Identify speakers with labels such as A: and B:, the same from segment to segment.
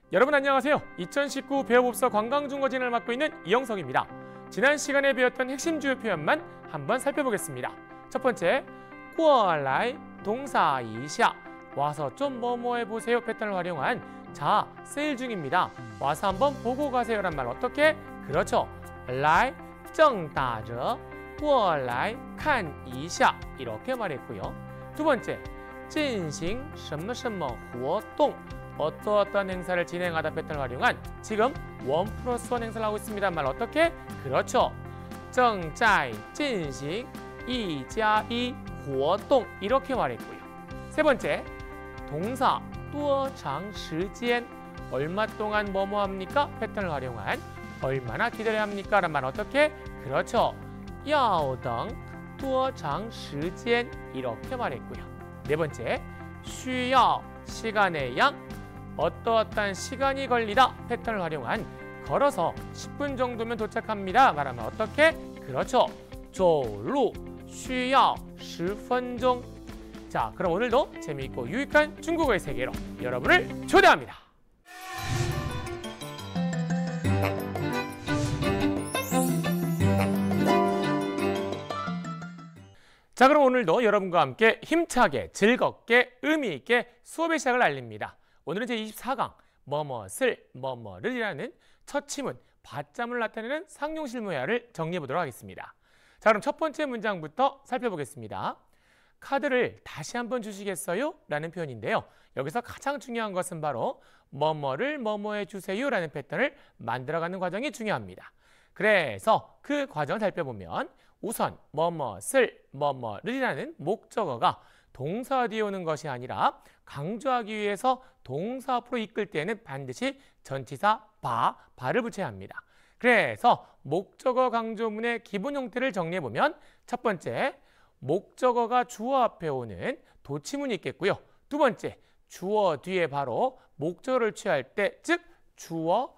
A: 여러분 안녕하세요. 2019 배워봅서 관광중거진을 맡고 있는 이영석입니다. 지난 시간에 배웠던 핵심 주요 표현만 한번 살펴보겠습니다. 첫 번째, 过来 동사 이샤 와서 좀 뭐뭐 해보세요 패턴을 활용한 자, 세일 중입니다. 와서 한번 보고 가세요란 말 어떻게? 그렇죠. 来 正打着过来看一下 이렇게 말했고요. 두 번째, 进行什么什么活动어떠어떤 행사를 진행하다 패턴을 활용한 지금 1+1 행사를 하고 있습니다. 말 어떻게? 그렇죠. 正在进行一加一活动 이렇게 말했고요. 세 번째, 동사 多长时间 얼마 동안 뭐뭐 합니까? 패턴을 활용한 얼마나 기다려야 합니까? 라는 말 어떻게? 그렇죠. 要等多长时间 이렇게 말했고요. 네 번째, 需要 시간의 양 어떠어떤 시간이 걸리다 패턴을 활용한 걸어서 10분 정도면 도착합니다. 말하면 어떻게? 그렇죠. 走路需要10分钟 자, 그럼 오늘도 재미있고 유익한 중국어의 세계로 여러분을 초대합니다. 자, 그럼 오늘도 여러분과 함께 힘차게 즐겁게 의미 있게 수업의 시작을 알립니다. 오늘은 제24강 뭐뭇을 뭐뭐를이라는 첫 지문 받자문을 나타내는 상용실무회화를 정리해 보도록 하겠습니다. 자, 그럼 첫 번째 문장부터 살펴보겠습니다. 카드를 다시 한번 주시겠어요? 라는 표현인데요. 여기서 가장 중요한 것은 바로 뭐뭐를 뭐뭐해 주세요 라는 패턴을 만들어가는 과정이 중요합니다. 그래서 그 과정을 살펴보면 우선 뭐뭇을 뭐뭐를이라는 목적어가 동사 뒤에 오는 것이 아니라 강조하기 위해서 동사 앞으로 이끌 때에는 반드시 전치사 바를 붙여야 합니다. 그래서 목적어 강조문의 기본 형태를 정리해보면 첫 번째, 목적어가 주어 앞에 오는 도치문이 있겠고요. 두 번째, 주어 뒤에 바로 목적어를 취할 때, 즉 주어,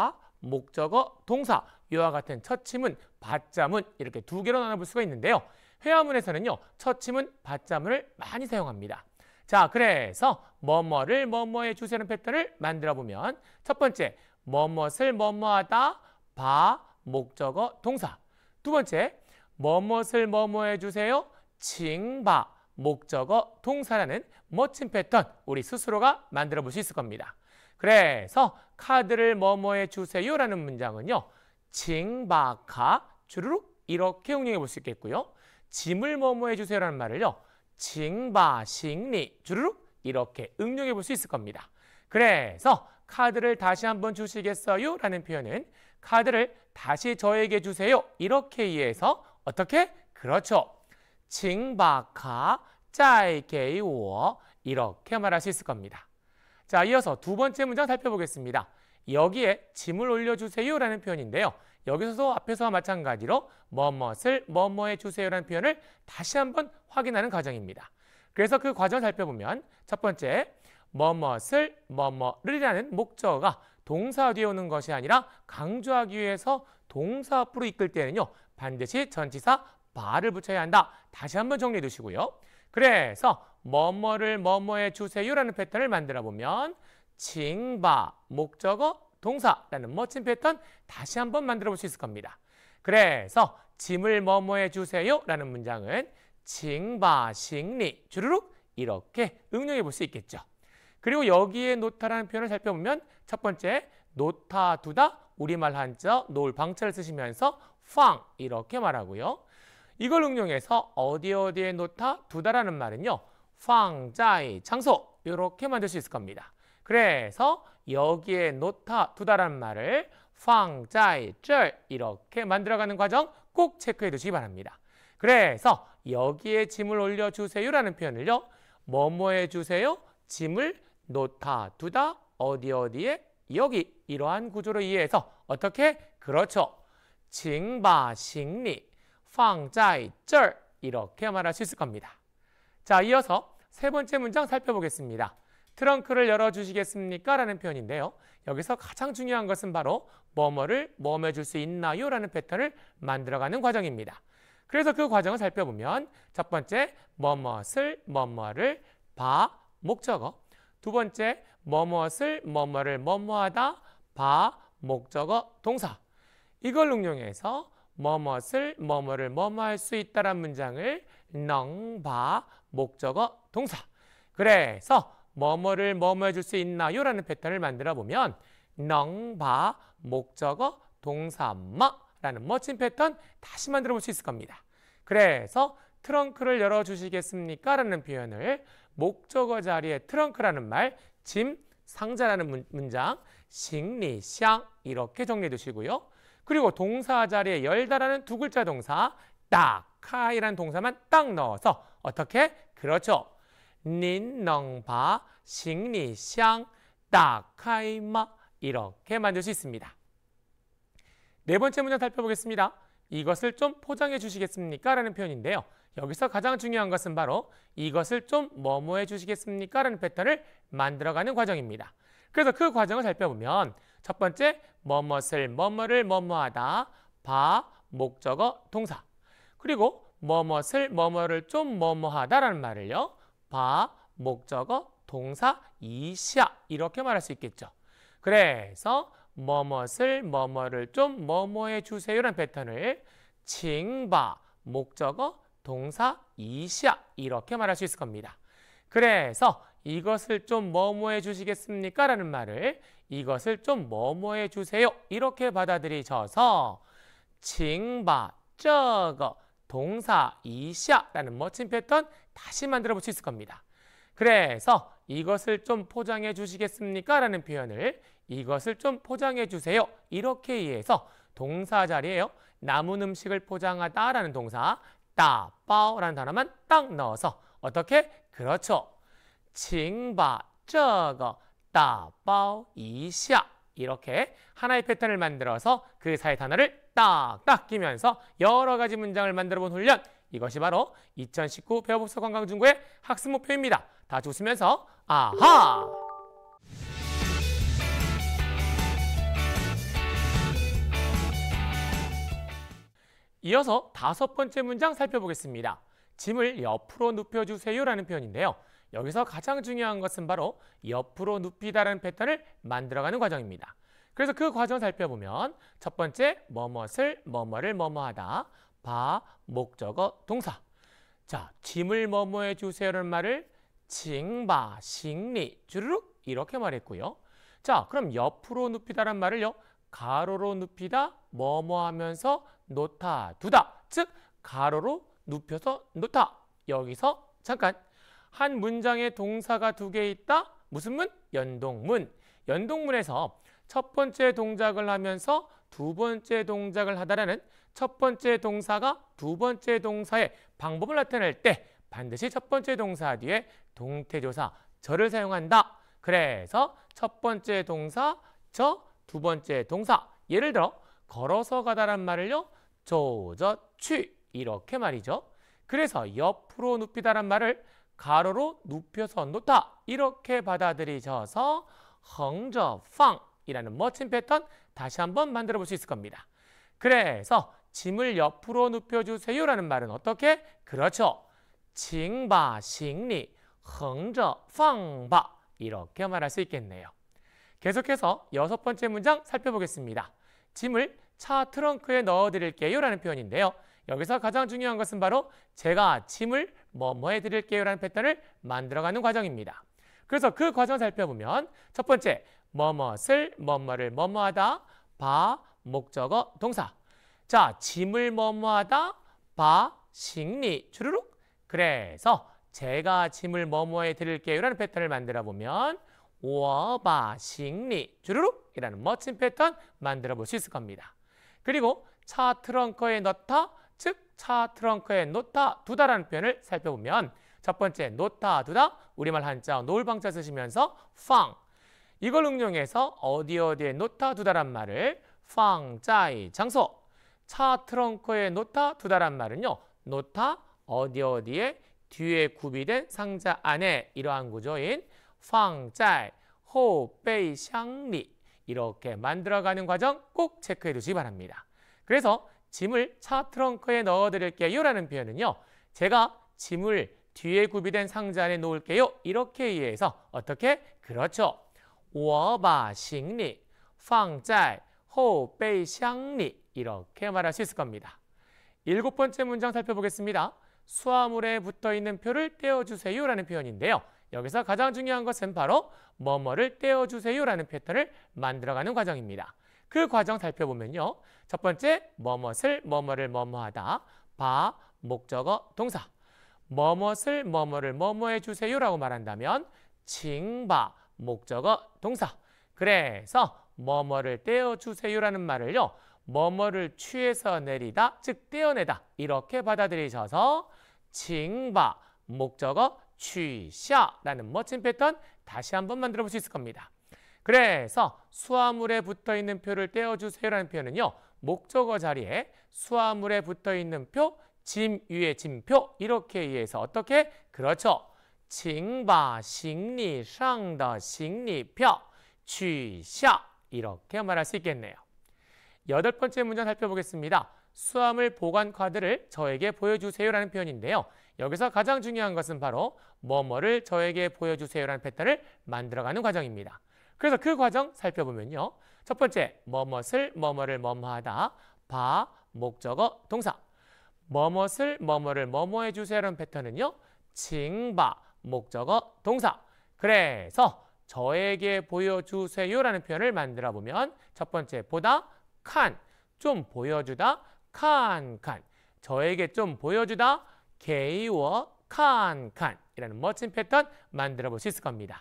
A: 목적어, 동사 이와 같은 첫 지문, 받자문 이렇게 두 개로 나눠볼 수가 있는데요. 회화문에서는요, 첫 지문, 받자문을 많이 사용합니다. 자, 그래서 뭐뭐를 뭐뭐해 주세요 패턴을 만들어 보면 첫 번째, 뭐뭇을 뭐뭐하다, 목적어, 동사. 두 번째, 뭐뭇을 뭐뭐해 주세요, 칭바, 목적어, 동사라는 멋진 패턴 우리 스스로가 만들어 볼 수 있을 겁니다. 그래서 카드를 뭐뭐해 주세요라는 문장은요, 칭바카 주르륵 이렇게 응용해 볼 수 있겠고요. 짐을 뭐뭐해 주세요라는 말을요, 칭바 싱리 주르륵 이렇게 응용해 볼 수 있을 겁니다. 그래서 카드를 다시 한번 주시겠어요? 라는 표현은 카드를 다시 저에게 주세요. 이렇게 이해해서 어떻게? 그렇죠. 칭바카 짜이게이워 이렇게 말할 수 있을 겁니다. 자, 이어서 두 번째 문장 살펴보겠습니다. 여기에 짐을 올려주세요 라는 표현인데요. 여기서도 앞에서와 마찬가지로 뭐뭇을 뭐뭐해 주세요라는 표현을 다시 한번 확인하는 과정입니다. 그래서 그 과정을 살펴보면 첫 번째, 뭐뭇을 뭐뭐를이라는 목적어가 동사 뒤에 오는 것이 아니라 강조하기 위해서 동사 앞으로 이끌 때는요, 반드시 전치사 바를 붙여야 한다. 다시 한번 정리해 두시고요. 그래서 뭐뭐를 뭐뭐해 주세요라는 패턴을 만들어 보면 칭바, 목적어, 동사라는 멋진 패턴 다시 한번 만들어 볼 수 있을 겁니다. 그래서 짐을 뭐뭐해 주세요 라는 문장은 칭바 싱리 주르륵 이렇게 응용해 볼 수 있겠죠. 그리고 여기에 놓다라는 표현을 살펴보면 첫 번째, 놓다 두다 우리말 한자 놓을 방자를 쓰시면서 팡 이렇게 말하고요. 이걸 응용해서 어디에 놓다 두다라는 말은요, 팡자이 장소 이렇게 만들 수 있을 겁니다. 그래서 여기에 놓다 두다라는 말을 팡자이 쩔 이렇게 만들어가는 과정 꼭 체크해 두시기 바랍니다. 그래서 여기에 짐을 올려주세요라는 표현을요, 뭐뭐해 주세요, 짐을 놓다 두다 어디에 여기 이러한 구조로 이해해서 어떻게? 그렇죠. 칭바 싱리 팡자이 쩔 이렇게 말할 수 있을 겁니다. 자, 이어서 세 번째 문장 살펴보겠습니다. 트렁크를 열어주시겠습니까? 라는 표현인데요. 여기서 가장 중요한 것은 바로 뭐뭐를 뭐뭐 해줄 수 있나요? 라는 패턴을 만들어가는 과정입니다. 그래서 그 과정을 살펴보면 첫 번째, 뭐뭇을 뭐뭐를 목적어, 두 번째, 뭐뭇을 뭐뭐를 뭐뭐하다 바 목적어 동사. 이걸 응용해서 뭐뭇을 뭐뭐를 뭐뭐할 수 있다란 문장을 넝바 목적어 동사. 그래서 뭐뭐를 뭐뭐해 줄 수 있나요? 라는 패턴을 만들어 보면 넝바 목적어 동사마 라는 멋진 패턴 다시 만들어 볼 수 있을 겁니다. 그래서 트렁크를 열어주시겠습니까? 라는 표현을 목적어 자리에 트렁크라는 말, 짐, 상자라는 문장, 싱리샹 이렇게 정리해 두시고요. 그리고 동사 자리에 열다라는 두 글자 동사, 따카이라는 동사만 딱 넣어서 어떻게? 그렇죠. 닌넝바 싱리샹 따카이마 이렇게 만들 수 있습니다. 네 번째 문장 살펴보겠습니다. 이것을 좀 포장해 주시겠습니까? 라는 표현인데요. 여기서 가장 중요한 것은 바로 이것을 좀 뭐뭐 해 주시겠습니까? 라는 패턴을 만들어가는 과정입니다. 그래서 그 과정을 살펴보면 첫 번째, 뭐뭇을 뭐뭐를 뭐뭐하다 바 목적어 동사. 그리고 뭐뭇을 뭐뭐를 좀 뭐뭐하다 라는 말을요. 바 목적어 동사 이샤 이렇게 말할 수 있겠죠. 그래서 뭐뭇을 뭐뭐를 좀 뭐뭐해 주세요라는 패턴을 칭바 목적어 동사 이샤 이렇게 말할 수 있을 겁니다. 그래서 이것을 좀 뭐뭐해 주시겠습니까? 라는 말을 이것을 좀 뭐뭐해 주세요 이렇게 받아들이셔서 칭바 저거 동사 이샤 라는 멋진 패턴 다시 만들어 볼 수 있을 겁니다. 그래서 이것을 좀 포장해 주시겠습니까? 라는 표현을 이것을 좀 포장해 주세요 이렇게 이해해서 동사 자리에요. 남은 음식을 포장하다 라는 동사 따바오라는 단어만 딱 넣어서 어떻게? 그렇죠. 칭바 저거 따바오 이샤 이렇게 하나의 패턴을 만들어서 그 사이 단어를 딱딱 끼면서 여러 가지 문장을 만들어 본 훈련, 이것이 바로 2019 배워봅서 관광중고의 학습 목표입니다. 다 같이 웃으면서 아하! 이어서 다섯 번째 문장 살펴보겠습니다. 짐을 옆으로 눕혀주세요 라는 표현인데요. 여기서 가장 중요한 것은 바로 옆으로 눕히다라는 패턴을 만들어가는 과정입니다. 그래서 그 과정을 살펴보면 첫 번째, 뭐뭇을 뭐뭐를 뭐뭐하다 바 목적어 동사. 자, 짐을 뭐뭐해 주세요라는 말을 칭바 싱리 주르륵 이렇게 말했고요. 자, 그럼 옆으로 눕히다란 말을요. 가로로 눕히다 뭐뭐 하면서 놓다 두다. 즉 가로로 눕혀서 놓다. 여기서 잠깐 한 문장에 동사가 두 개 있다. 무슨 문? 연동문. 연동문에서 첫 번째 동작을 하면서 두 번째 동작을 하다라는 첫 번째 동사가 두 번째 동사의 방법을 나타낼 때 반드시 첫 번째 동사 뒤에 동태조사 저를 사용한다. 그래서 첫 번째 동사 저, 두 번째 동사. 예를 들어 걸어서 가다란 말을요. 조저 취 이렇게 말이죠. 그래서 옆으로 눕히다란 말을 가로로 눕혀서 놓다 이렇게 받아들이셔서 헝저팡 이라는 멋진 패턴 다시 한번 만들어 볼 수 있을 겁니다. 그래서 짐을 옆으로 눕혀주세요 라는 말은 어떻게? 그렇죠. 칭바 싱리 헝저팡바 이렇게 말할 수 있겠네요. 계속해서 여섯 번째 문장 살펴보겠습니다. 짐을 차 트렁크에 넣어드릴게요 라는 표현인데요. 여기서 가장 중요한 것은 바로 제가 짐을 뭐뭐 해드릴게요 라는 패턴을 만들어가는 과정입니다. 그래서 그 과정을 살펴보면 첫 번째, 뭐뭇을 뭐뭐를 뭐뭐하다 바 목적어 동사. 자, 짐을 뭐뭐하다 바 싱리 주르륵. 그래서 제가 짐을 뭐뭐해 드릴게요 라는 패턴을 만들어 보면 워바 싱리 주르륵 이라는 멋진 패턴 만들어 볼 수 있을 겁니다. 그리고 차 트렁크에 넣다, 즉 차 트렁크에 놓다 두다라는 표현을 살펴보면 첫 번째 놓다 두다 우리말 한자 놓을 방자 쓰시면서 팡 이걸 응용해서 어디에 놓다 두다란 말을 팡짜이 장소. 차 트렁크에 놓다 두다란 말은요. 놓다 어디에 뒤에 구비된 상자 안에 이러한 구조인 팡짜이 호베이샹리 이렇게 만들어가는 과정 꼭 체크해 두시기 바랍니다. 그래서 짐을 차 트렁크에 넣어드릴게요 라는 표현은요. 제가 짐을 뒤에 구비된 상자 안에 놓을게요. 이렇게 이해해서 어떻게? 그렇죠. 我把行李放在后备箱里 이렇게 말할 수 있을 겁니다. 7번째 문장 살펴보겠습니다. 수화물에 붙어있는 표를 떼어주세요 라는 표현인데요. 여기서 가장 중요한 것은 바로 뭐뭐를 떼어주세요 라는 패턴을 만들어가는 과정입니다. 그 과정 살펴보면요. 첫 번째, 뭐뭇을 뭐뭐를 뭐뭐하다. 바, 목적어, 동사. 뭐뭇을 뭐뭐를 뭐뭐해 주세요 라고 말한다면 칭바, 목적어, 동사. 그래서 뭐뭐를 떼어주세요 라는 말을요. 뭐뭐를 취해서 내리다, 즉 떼어내다 이렇게 받아들이셔서 칭바, 목적어, 취샤라는 멋진 패턴 다시 한번 만들어 볼 수 있을 겁니다. 그래서 수화물에 붙어있는 표를 떼어주세요라는 표현은요. 목적어 자리에 수화물에 붙어있는 표, 짐 위에 짐표 이렇게 이해해서 어떻게? 그렇죠. 请把行李上的行李票取下이렇게 말할 수 있겠네요. 8번째 문장 살펴보겠습니다. 수화물 보관 카드를 저에게 보여주세요라는 표현인데요. 여기서 가장 중요한 것은 바로 뭐뭐를 저에게 보여주세요라는 패턴을 만들어가는 과정입니다. 그래서 그 과정 살펴보면요. 첫 번째, 뭐뭇을 뭐뭐를 뭐뭐하다. 바, 목적어, 동사. 뭐뭇을 뭐뭐를 뭐뭐해 주세요라는 패턴은요. 칭바, 목적어, 동사. 그래서 저에게 보여주세요라는 표현을 만들어 보면 첫 번째, 보다, 칸, 좀 보여주다, 칸. 저에게 좀 보여주다, 게이워, 칸 이라는 멋진 패턴 만들어 볼 수 있을 겁니다.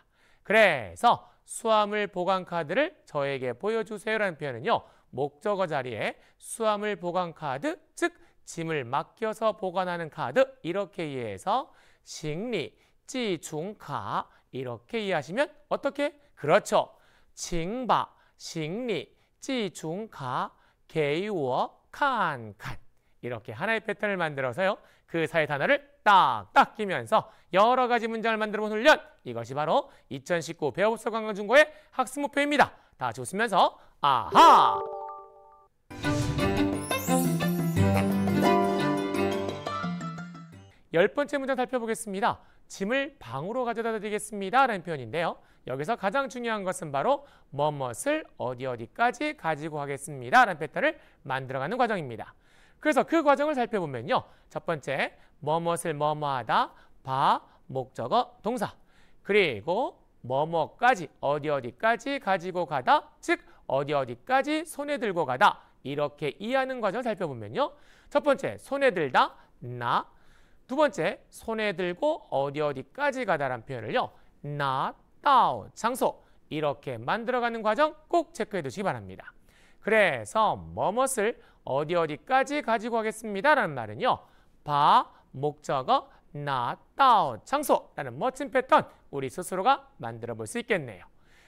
A: 그래서 수화물 보관 카드를 저에게 보여주세요라는 표현은요. 목적어 자리에 수화물 보관 카드, 즉 짐을 맡겨서 보관하는 카드 이렇게 이해해서行李寄存卡이렇게 이해하시면 어떻게? 그렇죠. 请把行李寄存卡给我看看이렇게 하나의 패턴을 만들어서요. 그 사이 단어를 딱딱 끼면서 여러 가지 문장을 만들어 본 훈련. 이것이 바로 2019 배워봅시다 관광중고의 학습 목표입니다. 다 같이 웃으면서 아하! 열 번째 문장 살펴보겠습니다. 짐을 방으로 가져다 드리겠습니다 라는 표현인데요. 여기서 가장 중요한 것은 바로 뭐뭇을 어디까지 가지고 가겠습니다 라는 패턴을 만들어가는 과정입니다. 그래서 그 과정을 살펴보면요. 첫 번째, 뭐뭇을 뭐뭐하다, 바, 목적어, 동사. 그리고 뭐뭐까지, 어디까지 가지고 가다, 즉 어디까지 손에 들고 가다. 이렇게 이해하는 과정을 살펴보면요. 첫 번째, 손에 들다, 나. 두 번째, 손에 들고 어디까지 가다라는 표현을요. 나, 따오, 장소. 이렇게 만들어가는 과정 꼭 체크해 두시기 바랍니다. 그래서 뭐뭇을 어디까지 가지고 가겠습니다 라는 말은요. 바, 목적어, 나, 따오, 장소라는 멋진 패턴 우리 스스로가 만들어 볼 수 있겠네요.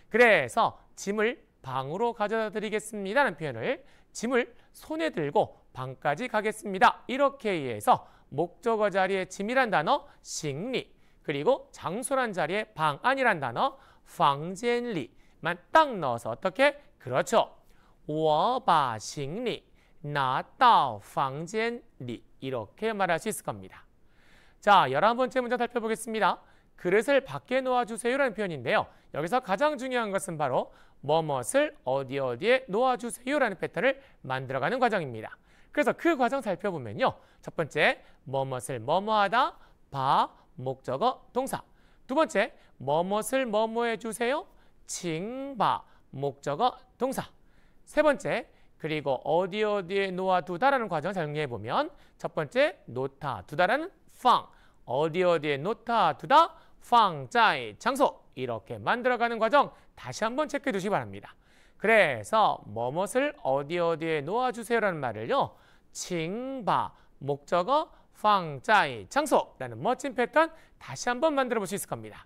A: 그래서 짐을 방으로 가져다 드리겠습니다 라는 표현을 짐을 손에 들고 방까지 가겠습니다. 이렇게 이해해서 목적어 자리에 짐이란 단어, 行李 그리고 장소란 자리에 방 안이란 단어, 房间里만 딱 넣어서 어떻게? 그렇죠. 我把行李拿到房间里이렇게 말할 수 있을 겁니다. 자, 11번째 문장 살펴보겠습니다. 그릇을 밖에 놓아주세요 라는 표현인데요. 여기서 가장 중요한 것은 바로 뭐뭇을 어디에 놓아주세요 라는 패턴을 만들어가는 과정입니다. 그래서 그 과정 살펴보면요. 첫 번째, 뭐뭇을 뭐뭐하다, 바, 목적어, 동사. 두 번째, 뭐뭇을 뭐뭐해 주세요, 칭바, 목적어, 동사. 세 번째, 그리고 어디에 놓아두다라는 과정을 정리해보면 첫 번째, 놓다, 두다라는 팡, 어디에 놓다, 두다, 팡짜이, 장소 이렇게 만들어가는 과정 다시 한번 체크해 두시기 바랍니다. 그래서 뭐뭇을 어디에 놓아주세요라는 말을요. 칭바, 목적어, 팡짜이, 장소라는 멋진 패턴 다시 한번 만들어 볼 수 있을 겁니다.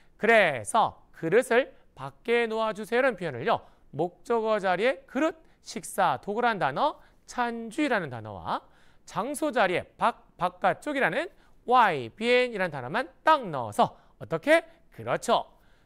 A: 그래서 그릇을 밖에 놓아주세요라는 표현을요. 목적어 자리에 그릇, 식사, 도구라는 단어, 찬주이라는 단어와 장소 자리에 바깥쪽이라는 와이, 비엔이라는 단어만 딱 넣어서 어떻게? 그렇죠.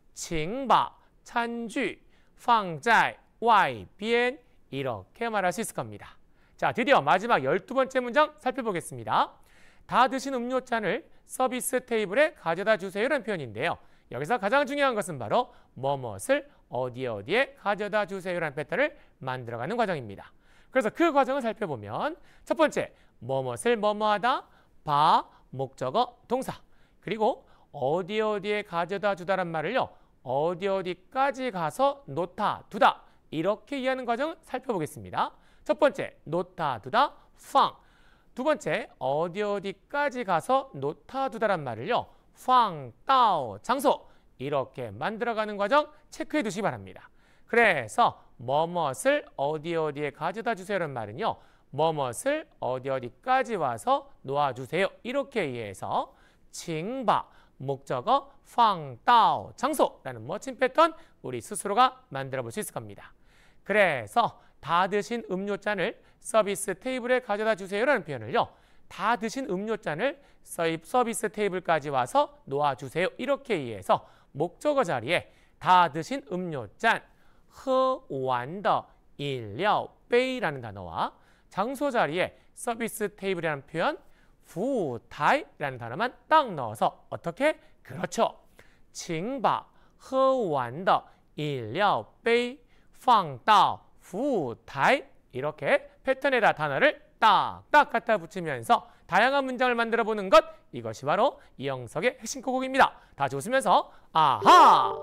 A: 칭바, 찬주, 팡짜이, 와이, 비엔 이렇게 말할 수 있을 겁니다. 자, 드디어 마지막 12번째 문장 살펴보겠습니다. 다 드신 음료잔을 서비스 테이블에 가져다 주세요라는 표현인데요. 여기서 가장 중요한 것은 바로 뭐뭇을 어디에 가져다 주세요라는 패턴을 만들어가는 과정입니다. 그래서 그 과정을 살펴보면 첫 번째, 뭐뭇을 뭐뭐하다, 바, 목적어, 동사. 그리고 어디에 가져다 주다란 말을요. 어디까지 가서 놓다, 두다. 이렇게 이해하는 과정을 살펴보겠습니다. 첫 번째, 놓다, 두다, 팡. 두 번째, 어디까지 가서 놓다, 두다란 말을요. 팡, 따오, 장소. 이렇게 만들어가는 과정 체크해 두시기 바랍니다. 그래서 뭐뭇을 어디에 가져다 주세요라는 말은요. 뭐뭇을 어디까지 와서 놓아주세요. 이렇게 이해해서 칭바, 목적어, 팡, 따오, 장소라는 멋진 패턴 우리 스스로가 만들어 볼 수 있을 겁니다. 그래서 다 드신 음료잔을 서비스 테이블에 가져다 주세요라는 표현을요. 다 드신 음료잔을 서비스 테이블까지 와서 놓아주세요. 이렇게 이해해서 목적어 자리에 다 드신 음료잔, 喝完的饮料杯라는 단어와 장소 자리에 서비스 테이블이라는 표현, 服务台라는 단어만 딱 넣어서 어떻게? 그렇죠. 请把喝完的饮料杯放到服务台. 이렇게 패턴에다 단어를 딱딱 갖다 붙이면서 다양한 문장을 만들어 보는 것, 이것이 바로 이영석의 핵심 코곡입니다. 다 같이 웃으면서 아하!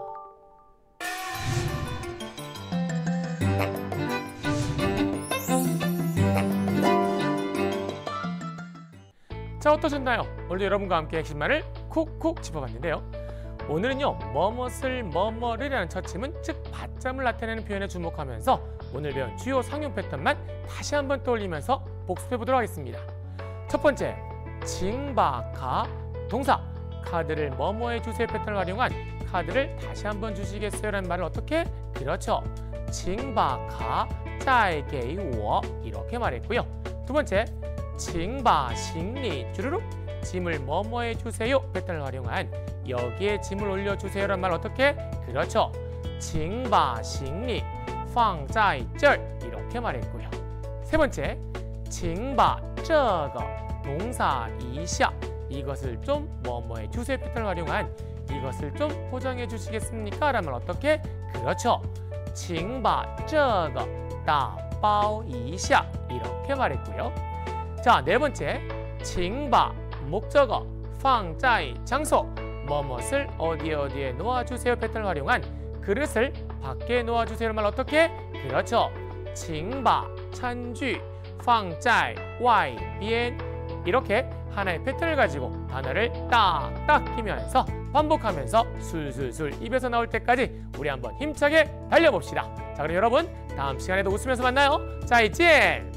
A: 자, 어떠셨나요? 오늘도 여러분과 함께 핵심만을 콕콕 짚어봤는데요. 오늘은요, 뭐뭇을 뭐뭐를이라는 처침은 즉 받점을 나타내는 표현에 주목하면서 오늘 배운 주요 상용 패턴만 다시 한번 떠올리면서 복습해 보도록 하겠습니다. 첫 번째, 징바카 동사, 카드를 뭐뭐해 주세요 패턴을 활용한 카드를 다시 한번 주시겠어요? 라는 말을 어떻게? 그렇죠. 징바카 짜이게이워 이렇게 말했고요. 두 번째, 징바行李 주르륵 짐을 뭐뭐해 주세요 패턴을 활용한 여기에 짐을 올려주세요 라는 말 어떻게? 그렇죠. 징바行李 放在这儿 이렇게 말했고요. 세 번째, 징바 这个 동사 一下 이것을 좀 뭐뭐해 주세요 패턴을 활용한 이것을 좀 포장해 주시겠습니까? 라면 어떻게? 그렇죠. 请把这个打包一下 이렇게 말했고요. 자, 네 번째, 请把 목적어 放在 장소 뭐뭇을 어디에 놓아주세요 패턴을 활용한 그릇을 밖에 놓아주세요 말 어떻게? 그렇죠. 请把餐具放在外边 이렇게 하나의 패턴을 가지고 단어를 딱딱 끼면서 반복하면서 술술술 입에서 나올 때까지 우리 한번 힘차게 달려봅시다. 자, 그럼 여러분 다음 시간에도 웃으면서 만나요. 再见!